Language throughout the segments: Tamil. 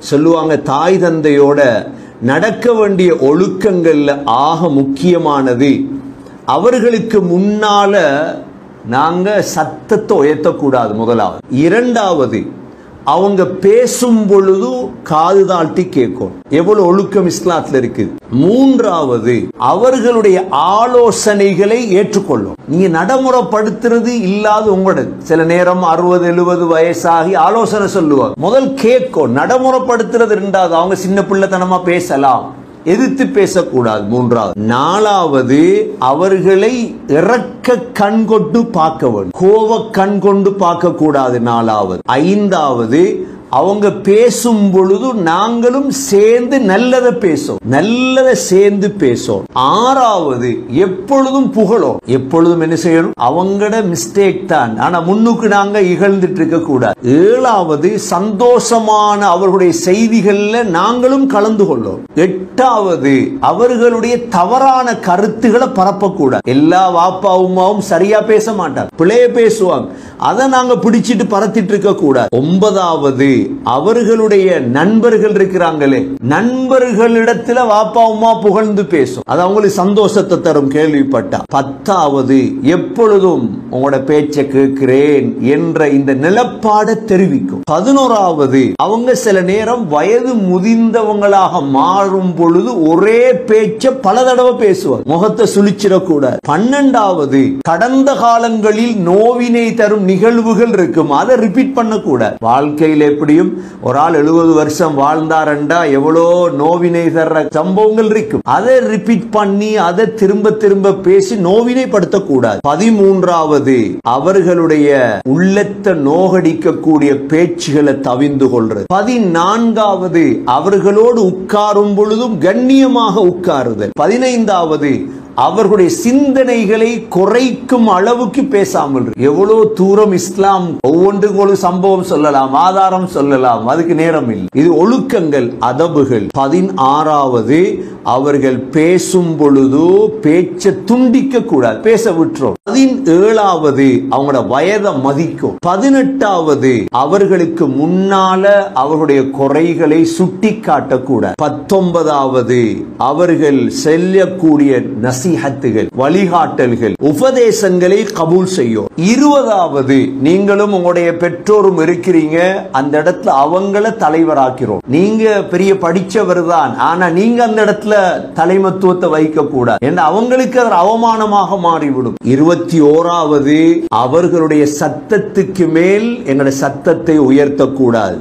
சொல்லுவாங்க, தாய் தந்தையோட நடக்க வேண்டிய ஒழுக்கங்கள்ல ஆக முக்கியமானது, அவர்களுக்கு முன்னால நாங்க சத்தத்தை உயர்த்தக்கூடாது முதலாவது. இரண்டாவது, அவங்க பேசும் பொழுது காது தாழ்த்தி கேட்கும். எவ்வளவு ஒழுக்கம் இஸ்லாத்துல இருக்கு. மூன்றாவது, அவர்களுடைய ஆலோசனைகளை ஏற்றுக்கொள்ளும். நீங்க நடைமுறைப்படுத்துறது இல்லாத உங்களோட சில நேரம் 60-70 வயசாகி ஆலோசனை சொல்லுவாங்க, முதல் கேட்கும். நடைமுறைப்படுத்துறது இரண்டாவது. அவங்க சின்ன பிள்ளைத்தனமா பேசலாம், எதிர்த்து பேசக்கூடாது. மூன்றாவது. நாலாவது, அவர்களை இறக்க கண் கொண்டு பார்க்க வேண்டும், கோவ கண் கொண்டு பார்க்க கூடாது. நாலாவது. ஐந்தாவது, அவங்க பேசும் பொழுது நாங்களும் சேர்ந்து நல்லதை பேசும், நல்லதை சேர்ந்து பேசும். ஆறாவது, எப்பொழுதும் புகழும். எப்பொழுதும் என்ன செய்யணும், அவங்களோட மிஸ்டேக் தான், ஆனா முன்னுக்கு நாங்க இகழ்ந்துட்டு இருக்க கூடாது. ஏழாவது, சந்தோஷமான அவர்களுடைய செய்திகள்ல நாங்களும் கலந்து கொள்ளும். எட்டாவது, அவர்களுடைய தவறான கருத்துக்களை பரப்பக்கூடாது. எல்லா வாப்பா உமாவும் சரியா பேச மாட்டாங்க, பிள்ளைய பேசுவாங்க, அதை நாங்க பிடிச்சிட்டு பரத்திட்டு இருக்க கூடாது. ஒன்பதாவது, அவர்களுடைய நண்பர்கள் இருக்கிறாங்களே, நண்பர்களிடத்துல வாப்பா உமா புகழ்ந்து பேசும், அது அவங்களுக்கு சந்தோஷத்தை தரும் கேள்விப்பட்டா. பத்தாவது, எப்பொழுதும் உங்களோட பேச்சை கேட்கிறேன் என்ற இந்த நிலப்பாடை தெரிவிக்கும். 11வது, அவங்க சில நேரம் வயது முதிர்ந்தவங்களாக மாறும் பொழுது ஒரே பேச்ச பல தடவை பேசுவார், முகத்தை சுழிச்சிடக்கூடாது. 12வது, கடந்த காலங்களில் நோவினை தரும் நிகழ்வுகள் இருக்கும், அதை ரிப்பீட் பண்ணக்கூடாது. வாழ்க்கையில் எப்படியும் ஒரு ஆள் 70 வருஷம் வாழ்ந்தாரண்டா எவ்வளோ நோவினை தர்ற சம்பவங்கள் இருக்கும், அதை ரிப்பீட் பண்ணி அதை திரும்ப திரும்ப பேசி நோவினை படுத்தக்கூடாது. 13வது, அவர்களுடைய உள்ளத்தை நோகடிக்கக்கூடிய பேச்சுகளை தவிந்து கொள்றது. 14வது, அவர்களோடு உட்காரும் பொழுதும் கண்ணியமாக உட்காருதல். 15வது, அவர்களுடைய சிந்தனைகளை குறைக்கும் அளவுக்கு பேசாமல். எவ்வளவு தூரம் இஸ்லாம் ஒவ்வொன்றுக்கும் ஒரு சம்பவம் சொல்லலாம், ஆதாரம் சொல்லலாம், அதுக்கு நேரம் இல்லை. இது ஒழுக்கங்கள், அதபுகள். 16வது, அவர்கள் பேசும் பொழுது பேச்சை துண்டிக்க கூடாது, பேச விட்டுரும். 17வது, அவங்களோட வயதை மதிக்கும். 18வது, அவர்களுக்கு முன்னால அவர்களுடைய குறைகளை சுட்டி காட்டக்கூடாது. 19வது, அவர்கள் செல்லக்கூடிய நசீஹத்துகள், வழிகாட்டல்கள், உபதேசங்களை கபூல் செய்யும். 20வது, நீங்களும் உங்களுடைய பெற்றோரும் இருக்கிறீங்க, அந்த இடத்துல அவங்கள தலைவராக்கிறோம். நீங்க பெரிய படிச்சவர் தான், ஆனா நீங்க அந்த இடத்துல தலைமத்துவத்தை வைக்க கூடாது, ஏன்னா அவங்களுக்கு அது அவமானமாக மாறிவிடும். 21வது, அவர்களுடைய சத்தத்துக்கு மேல் எங்களுடைய சத்தத்தை உயர்த்தக்கூடாது.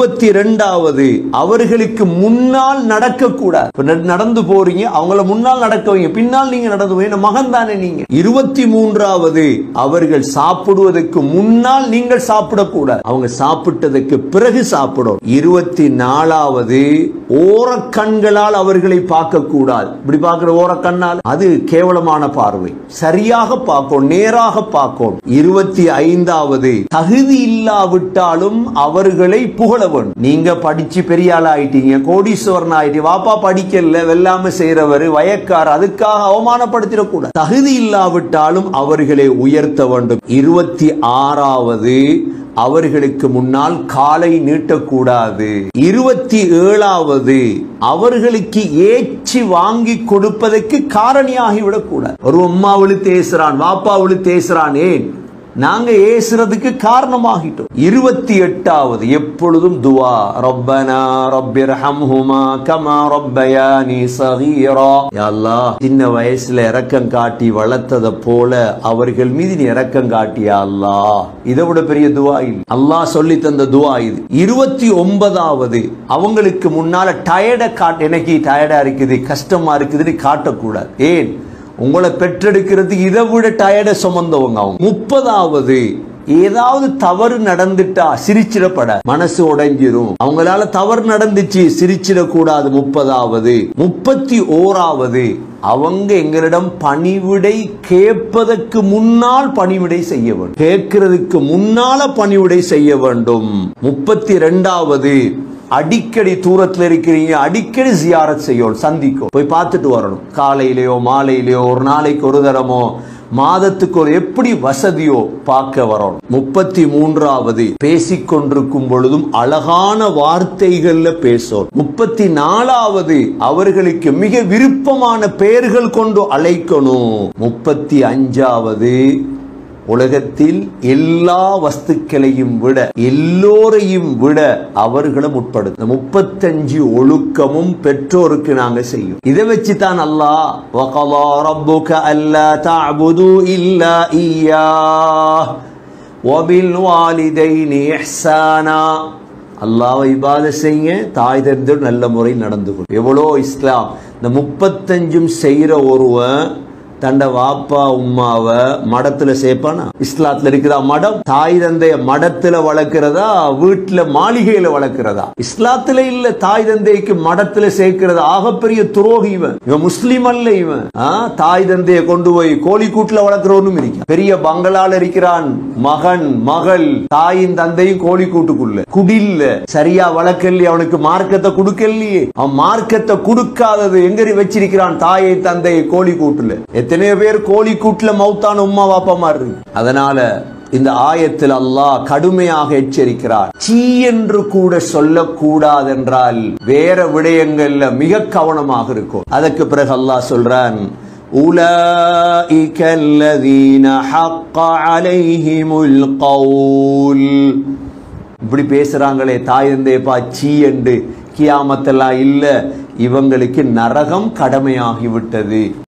22வது, அவர்களுக்கு முன்னால் நடக்க கூடாது. நடந்து போறீங்க, அவங்கள முன்னால் நடக்க வைங்க, பின்னால் நீங்க நடந்து போய் மகன் தானே நீங்க. 23வது, அவர்கள் சாப்பிடுவதற்கு முன்னால் நீங்கள் சாப்பிடக்கூடாது, அவங்க சாப்பிட்டதற்கு பிறகு சாப்பிடும். 24வது, ஓரக்கண்களால் அவர்களை பார்க்க கூடாது. இப்படி பார்க்கிற ஓரக்கண்ணால் அது கேவலமான பார்வை, சரியாக பார்க்கும், நேராக பார்க்கும். 25வது, தகுதி இல்லாவிட்டாலும் அவர்களை புகழ வேண்டும். நீங்க படிச்சு பெரிய ஆள் ஆயிட்டீங்க, கோடீஸ்வரன் ஆயிட்டீங்க, வாப்பா படிக்கல, வெல்லாம செய்யறவர், வயக்கார், அதுக்காக அவமானப்படுத்திடக்கூடாது. தகுதி இல்லாவிட்டாலும் அவர்களை உயர்த்த வேண்டும். 26வது, அவர்களுக்கு முன்னால் காலை நீட்டக்கூடாது. 27வது, அவர்களுக்கு ஏச்சி வாங்கி கொடுப்பதற்கு காரணியாகிவிடக் கூடாது. ஒரு அம்மாவுளு தேசுறான், வாப்பாவுளு தேசுறான், ஏன் நாங்க ஏசுறதுக்கு காரணமாகிட்டோம். 28வது, எப்பொழுதும் துவா, ரப்பனா ரப்பிர்ஹம்ஹுமா கமா ரப்பயானி ஸகீரா. யா அல்லாஹ், சின்ன வயசுல இரக்கம் காட்டி வளர்த்தத போல அவர்கள் மீது நீ இரக்கம் காட்டியா அல்லாஹ். இதை விட பெரிய துவா இல்லை, அல்லாஹ் சொல்லி தந்த துவா இது. 29வது, அவங்களுக்கு முன்னால டயர்டா காட்ட, எனக்கு டயர்டா இருக்குது, கஷ்டமா இருக்குதுன்னு காட்டக்கூடாது. ஏன், உங்களை பெற்றெடுக்கிறதுக்கு இதை விட டயர்ட சுமந்தவங்க அவங்க. 30வது, ஏதாவது தவறு நடந்துட்டா சிரிச்சிடப்பட, மனசு உடைஞ்சிரும், அவங்களால தவறு நடந்துச்சு, சிரிச்சிடக்கூடாது. 30வது. 31வது, அவங்க எங்களிடம் பணிவிடை கேட்பதற்கு முன்னால் பணிவிடை செய்ய வேண்டும், கேட்கிறதுக்கு முன்னால பணிவிடை செய்ய வேண்டும். 32வது, அடிக்கடி தூரத்தில் இருக்கிறீங்க, அடிக்கடி ஜியாரத் செய்யணும், சந்திக்கும், போய் பார்த்துட்டு வரணும். காலையிலேயோ மாலையிலேயோ ஒரு நாளைக்கு ஒரு தரமோ மாதத்துக்கு ஒரு எப்படி வசதியோ பார்க்க வரோம். 33வது பேசிக்கொண்டிருக்கும் பொழுதும் அழகான வார்த்தைகள்ல பேசும். 34வது அவர்களுக்கு மிக விருப்பமான பெயர்கள் கொண்டு அழைக்கணும். 35வது உலகத்தில் எல்லா வஸ்துக்களையும் விட எல்லோரையும் விட அவர்களை முற்படுத்த 35 ஒழுக்கமும் பெற்றோருக்கு நாங்க செய்யும். இதை வச்சுதான் அல்லாஹ் வகலா ரப்புக அல்லா தஅபுது இல்லா இய்யாஹ் வபில் வாலிதைனி இஹ்சானா, அல்லாஹ்வை இபாதத் செய்யுங்க, தாய் தந்தையோடு நல்ல முறையில் நடந்து கொள். எவ்வளோ இஸ்லாம். இந்த 35 செய்யற ஒருவன் தண்ட வாப்பா உம்மாவை மடத்துல சேர்ப்பானா? இஸ்லாத்துல இருக்கிறதா மடம்? தாய் தந்தைய மடத்துல வளர்க்கிறதா வீட்டுல மாளிகையில வளர்க்கிறதா? இஸ்லாத்துல இல்ல. தாய் தந்தைக்கு மடத்துல சேர்க்கிறது ஆகப்பெரிய துரோகி இவன். இவன் முஸ்லீம் அல்ல இவன். தாய் தந்தைய கொண்டு போய் கோழி கூட்டுல வளர்க்கிறவனும் இருக்கான். பெரிய பங்களால இருக்கிறான் மகன் மகள், தாயின் தந்தையும் கோழி கூட்டுக்குள்ள குடில்ல சரியா வளர்க்கலையே, அவனுக்கு மார்க்கத்தை கொடுக்கலையே. அவன் மார்க்கத்தை கொடுக்காதது எங்க வச்சிருக்கிறான்? தாயை தந்தையை கோழி கூட்டுல. எத்தனையோ பேர் கோழி கூட்டுல மௌத்தான உம்மா வாப்பா மாதிரி. அதனால இந்த ஆயத்தில் அல்லாஹ் கடுமையாக எச்சரிக்கிறார். சீ என்று கூட சொல்லக்கூடாது என்றால் வேற விடயங்கள்ல மிக கவனமாக இருக்கும். அதற்கு பிறகு அல்லாஹ் சொல்றான், உலாஇக அல்லதீன ஹக்க அலைஹிமுல் கவுல். இப்படி பேசுறாங்களே தாய் தந்தையப்பா சீ என்று, கியாமத்தெல்லாம் இல்ல, இவங்களுக்கு நரகம் கடமையாகிவிட்டது.